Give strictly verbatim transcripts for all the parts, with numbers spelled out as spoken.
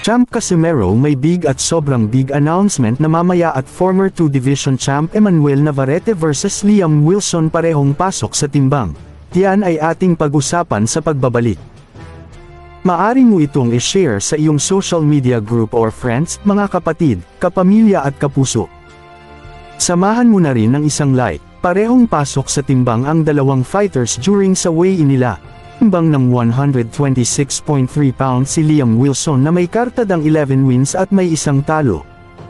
Champ Casimero may big at sobrang big announcement na mamaya at former two division champ Emmanuel Navarrete versus Liam Wilson parehong pasok sa timbang. Yan ay ating pag-usapan sa pagbabalik. Maari mo itong i-share sa iyong social media group or friends, mga kapatid, kapamilya at kapuso. Samahan mo na rin ng isang like. Parehong pasok sa timbang ang dalawang fighters during sa weigh-in nila. Timbang ng one twenty-six point three pounds si Liam Wilson na may kartadang eleven wins at may isang talo.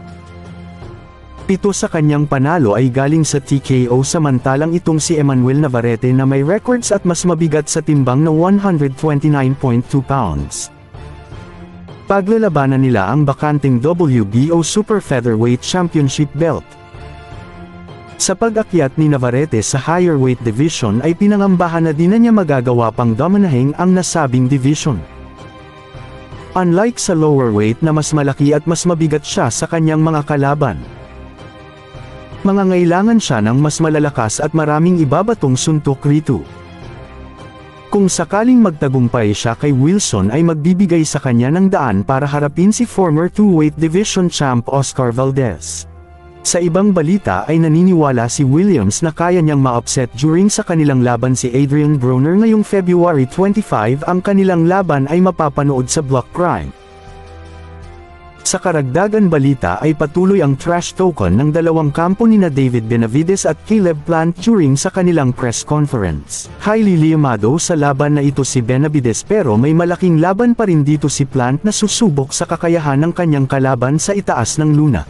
Pito sa kanyang panalo ay galing sa T K O samantalang itong si Emmanuel Navarrete na may records at mas mabigat sa timbang na one twenty-nine point two pounds. Paglalabanan nila ang bakanting W B O Super Featherweight Championship belt. Sa pag-akyat ni Navarrete sa higher weight division ay pinangambahan na di na niya magagawa pang dominahin ang nasabing division. Unlike sa lower weight na mas malaki at mas mabigat siya sa kanyang mga kalaban. Mangangailangan siya ng mas malalakas at maraming ibabatong suntok rito. Kung sakaling magtagumpay siya kay Wilson ay magbibigay sa kanya ng daan para harapin si former two-weight division champ Oscar Valdez. Sa ibang balita ay naniniwala si Williams na kaya niyang ma-upset during sa kanilang laban si Adrian Broner ngayong February twenty-five. Ang kanilang laban ay mapapanood sa Block Prime. Sa karagdagan balita ay patuloy ang trash talk ng dalawang kampo nina David Benavides at Caleb Plant during sa kanilang press conference. Highly liyamado sa laban na ito si Benavides pero may malaking laban pa rin dito si Plant na susubok sa kakayahan ng kanyang kalaban sa itaas ng luna.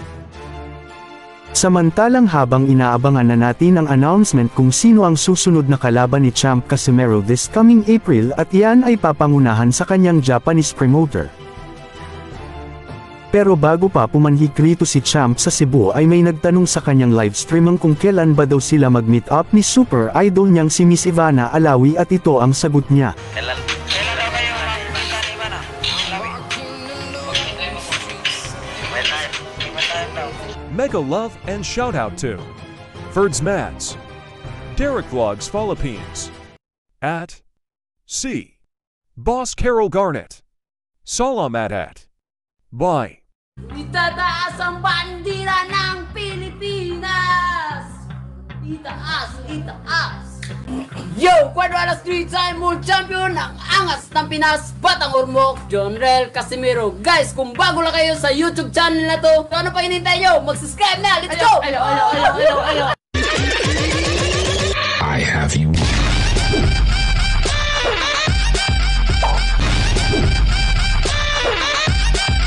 Samantalang habang inaabangan na natin ang announcement kung sino ang susunod na kalaban ni Champ Casimero this coming April at iyan ay papangunahan sa kanyang Japanese promoter. Pero bago pa pumanhik rito si Champ sa Cebu ay may nagtanong sa kanyang livestream kung kailan ba daw sila mag-meet up ni super idol niyang si Miss Ivana Alawi at ito ang sagot niya. Kailan? Kailan daw kayo magpunta ni Ivana? Alawi? When time? When time daw? Mega love and shout out to Ferds Mads, Derek Vlogs Philippines, at C. Boss Carol Garnett, Salamat at Bye. Itataas ang bandila ng Pilipinas! Itaas, itaas! Yo! Quadradas three time world champion ng angas ng Pinas, Batang Ormoc, Jonrel Casimero. Guys, kung bago lang kayo sa YouTube channel na to, so ano pa hinintay nyo? Mag-subscribe na! Let's go! Alo, alo, alo, alo, alo,